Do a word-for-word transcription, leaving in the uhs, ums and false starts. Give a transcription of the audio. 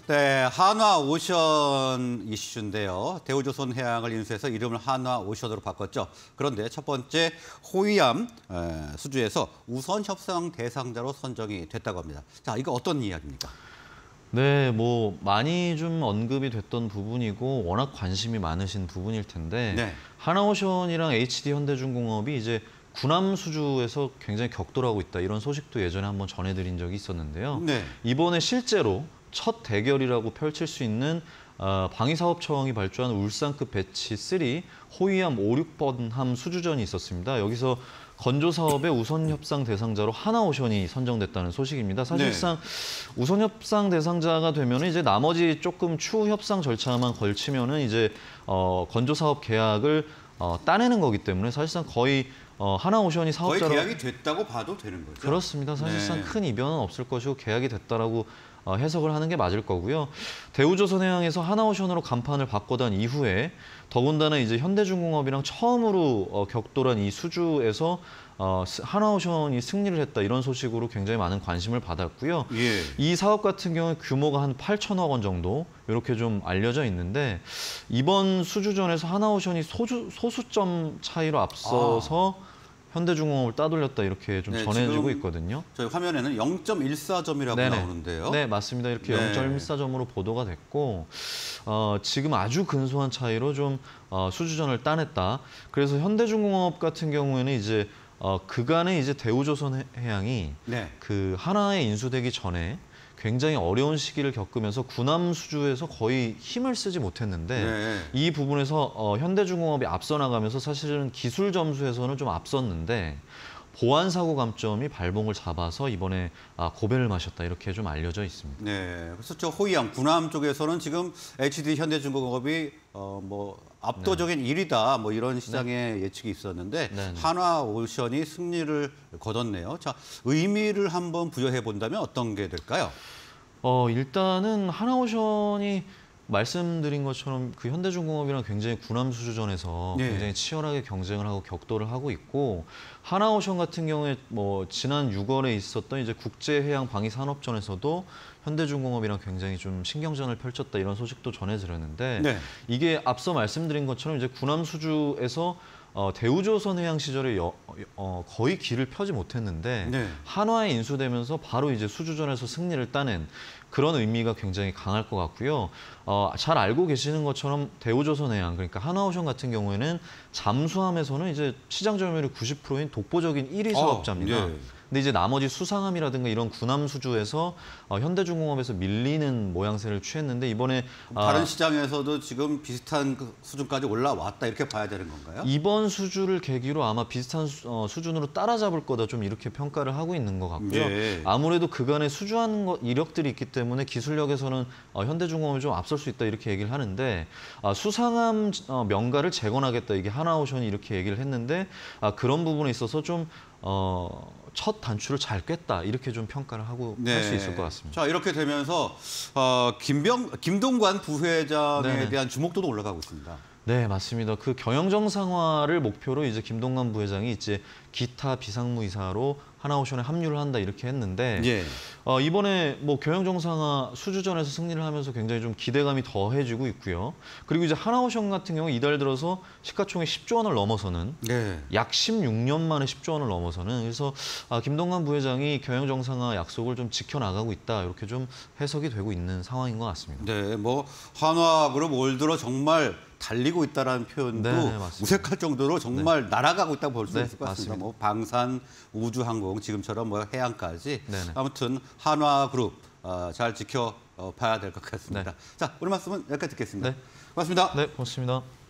네, 한화오션 이슈인데요. 대우조선해양을 인수해서 이름을 한화오션으로 바꿨죠. 그런데 첫 번째 호위함 수주에서 우선 협상 대상자로 선정이 됐다고 합니다. 자, 이거 어떤 이야기입니까? 네, 뭐 많이 좀 언급이 됐던 부분이고 워낙 관심이 많으신 부분일 텐데 네. 한화오션이랑 에이치디현대중공업이 이제 군함 수주에서 굉장히 격돌하고 있다, 이런 소식도 예전에 한번 전해드린 적이 있었는데요. 네. 이번에 실제로 첫 대결이라고 펼칠 수 있는 어, 방위사업청이 발주한 울산급 배치 삼 호위함 오, 육 번 함 수주전이 있었습니다. 여기서 건조 사업의 우선 협상 대상자로 한화오션이 선정됐다는 소식입니다. 사실상 네. 우선 협상 대상자가 되면 이제 나머지 조금 추후 협상 절차만 걸치면은 이제 어, 건조 사업 계약을 어, 따내는 거기 때문에 사실상 거의 어, 한화오션이 사업자로 거의 계약이 됐다고 봐도 되는 거죠? 그렇습니다. 사실상 네. 큰 이변은 없을 것이고 계약이 됐다라고 어, 해석을 하는 게 맞을 거고요. 대우조선해양에서 한화오션으로 간판을 바꿔단 이후에 더군다나 이제 현대중공업이랑 처음으로 어, 격돌한 이 수주에서 어, 한화오션이 승리를 했다, 이런 소식으로 굉장히 많은 관심을 받았고요. 예. 이 사업 같은 경우는 규모가 한 팔천억 원 정도 이렇게 좀 알려져 있는데 이번 수주전에서 한화오션이 소주, 소수점 차이로 앞서서 아. 현대중공업을 따돌렸다, 이렇게 좀 네, 전해지고 있거든요. 저희 화면에는 영 점 일사 점이라고 네네. 나오는데요. 네, 맞습니다. 이렇게 네. 영 점 일사 점으로 보도가 됐고 어, 지금 아주 근소한 차이로 좀 어, 수주전을 따냈다. 그래서 현대중공업 같은 경우에는 이제 어, 그간에 이제 대우조선해양이 네. 그 하나에 인수되기 전에 굉장히 어려운 시기를 겪으면서 군함 수주에서 거의 힘을 쓰지 못했는데 네. 이 부분에서 어, 현대중공업이 앞서 나가면서 사실은 기술 점수에서는 좀 앞섰는데 보안 사고 감점이 발목을 잡아서 이번에 아, 고배를 마셨다, 이렇게 좀 알려져 있습니다. 네, 그래서 저 호위함 군함 쪽에서는 지금 에이치디 현대중공업이 어, 뭐 압도적인 네. 일 위다, 뭐 이런 시장의 네. 예측이 있었는데 네, 네. 한화오션이 승리를 거뒀네요. 자, 의미를 한번 부여해 본다면 어떤 게 될까요? 어, 일단은 한화오션이 말씀드린 것처럼 그 현대중공업이랑 굉장히 군함 수주전에서 네. 굉장히 치열하게 경쟁을 하고 격돌을 하고 있고, 한화오션 같은 경우에 뭐 지난 유월에 있었던 이제 국제해양 방위산업전에서도 현대중공업이랑 굉장히 좀 신경전을 펼쳤다, 이런 소식도 전해드렸는데 네. 이게 앞서 말씀드린 것처럼 이제 군함 수주에서 어, 대우조선해양 시절에 여, 어, 거의 길을 펴지 못했는데 네. 한화에 인수되면서 바로 이제 수주전에서 승리를 따낸 그런 의미가 굉장히 강할 것 같고요. 어, 잘 알고 계시는 것처럼 대우조선해양, 그러니까 한화오션 같은 경우에는 잠수함에서는 이제 시장 점유율이 구십 퍼센트인 독보적인 일 위 사업자입니다. 어, 네. 근데 이제 나머지 수상함이라든가 이런 군함 수주에서 어, 현대중공업에서 밀리는 모양새를 취했는데 이번에 다른 아, 시장에서도 지금 비슷한 그 수준까지 올라왔다, 이렇게 봐야 되는 건가요? 이번 수주를 계기로 아마 비슷한 수, 어, 수준으로 따라잡을 거다, 좀 이렇게 평가를 하고 있는 것 같고요. 네. 아무래도 그간에 수주한 것, 이력들이 있기 때문에 기술력에서는 어, 현대중공업이 좀 앞설 수 있다, 이렇게 얘기를 하는데 아, 수상함 어, 명가를 재건하겠다, 이게 한화오션이 이렇게 얘기를 했는데 아, 그런 부분에 있어서 좀 어, 첫 단추를 잘 꿰다, 이렇게 좀 평가를 하고 네. 할 수 있을 것 같습니다. 자, 이렇게 되면서 어, 김병, 김동관 부회장에 네네. 대한 주목도도 올라가고 있습니다. 네, 맞습니다. 그 경영 정상화를 목표로 이제 김동관 부회장이 이제 기타 비상무이사로 한화오션에 합류를 한다, 이렇게 했는데 예. 어, 이번에 뭐 경영 정상화 수주전에서 승리를 하면서 굉장히 좀 기대감이 더해지고 있고요. 그리고 이제 한화오션 같은 경우 이달 들어서 시가총액 십조 원을 넘어서는 네. 약 십육 년 만에 십조 원을 넘어서는, 그래서 아, 김동관 부회장이 경영 정상화 약속을 좀 지켜나가고 있다, 이렇게 좀 해석이 되고 있는 상황인 것 같습니다. 네, 뭐 한화그룹 올 들어 정말 달리고 있다라는 표현도 네, 무색할 정도로 정말 네. 날아가고 있다고 볼 수 네, 있을 것 같습니다. 맞습니다. 뭐 방산, 우주항공, 지금처럼 뭐 해양까지 네네. 아무튼 한화그룹 어, 잘 지켜봐야 될 것 같습니다. 네. 자, 오늘 말씀은 여기까지 듣겠습니다. 네. 고맙습니다. 네, 고맙습니다.